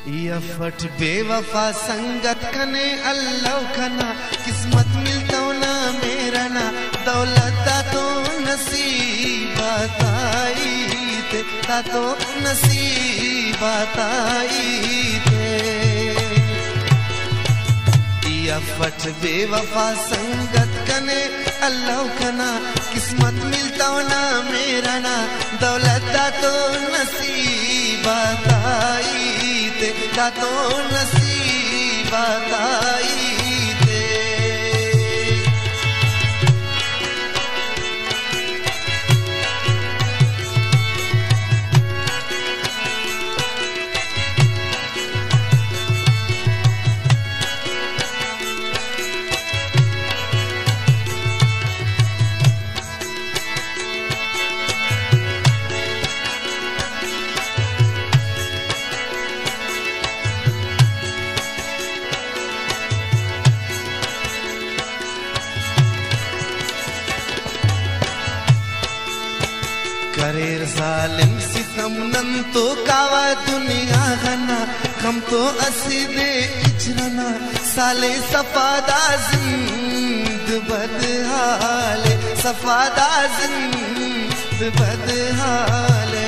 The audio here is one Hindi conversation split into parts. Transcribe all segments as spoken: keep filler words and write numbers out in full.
या फट बेवफा संगत कने अल्लाह खना किस्मत मिलता ना मेरा ना दौलत दा तो नसीबत आई ते दा तो नसीबत आई ते या फट बेवफा संगत कने अल्लाह खना किस्मत मिलता ना मेरा ना दौलत दा तो नसीबत आई दा तो नसीबत आई ते करेर जालिम सितम नन तो कावा दुनिया गना कम तो असीदे इजरना साले सफादा जिंद बदहाले सफादा जिंद बदहाले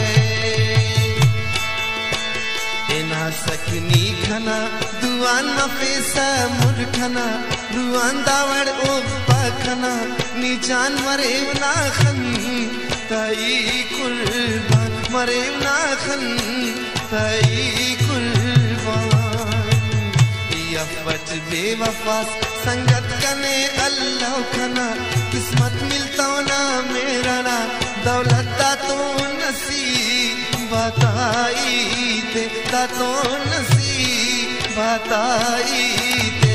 इना सकनी खना दुआन नफेसा मुरखना रुआन दावड़ ओ पखना नी जान मरे ना खन ताई कुर्बान मरे ना खन ताई कुर्बान या फट बेवफा संगत कने अल्लाह खना किस्मत मिलता ना मेरा ना दौलत दा तो नसीबत आई ते दा तो नसीबत आई ते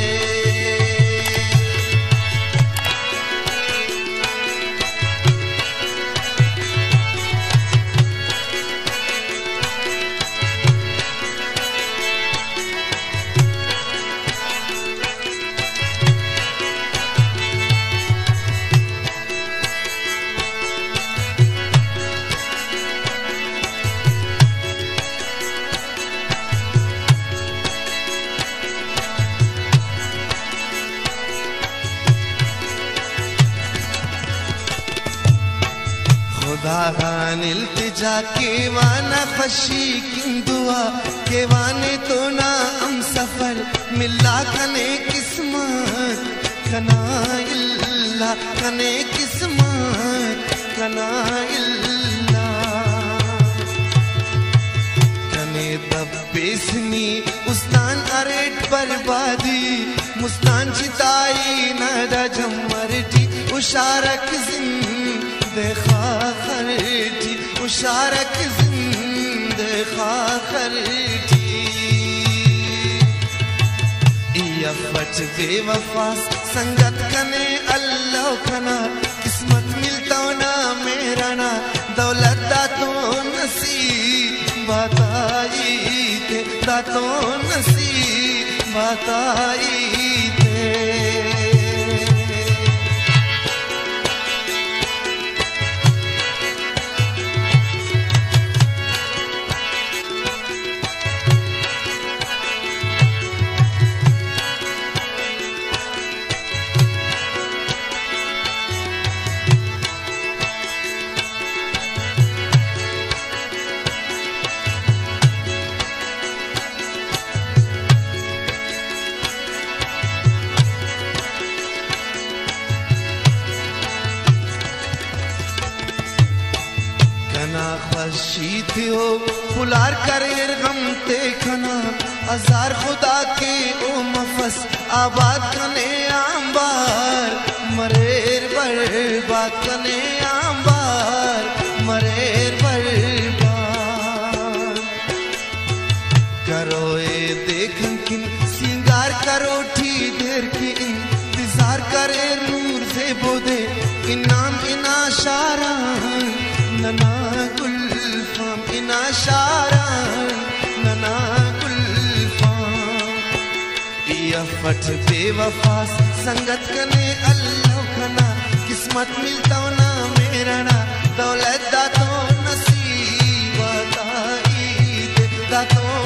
खुदा खान इल्तिजा के वाना खशी किन दुआ के वाने तो ना हम सफर मिला कने किस्मत कना इल्ला कने किस्मत कना इल्ला कने दब्बेसनी उस्तान अरेट बर्बादी मुस्तान चिताई न जमरटी उशारक जिंद देखा खरटी उशारक जिंद खरटी या फट बेवफा संगत कने अल्लाह खना किस्मत मिलता ना मेरा ना दौलत दा तो नसीबत आई ते दा तो नसीबत आई ते कना खुशी थी हो पुलार करेर गम ते खना हजार खुदा के ओ मफस आबाद कने आंबार मरेर बर्बाद कने आंबार मरेर बर्बाद करो ए देखन किन सिंगार करो ठी देर की इंतजार करे नूर से बोदे इनाम इना शारा नना गुलफाम इना शारा नना गुलफाम या फट बेवफा संगत कने अल्लाह खना किस्मत मिलता ना मेरा ना दौलत दा तो नसीबत आई दा तो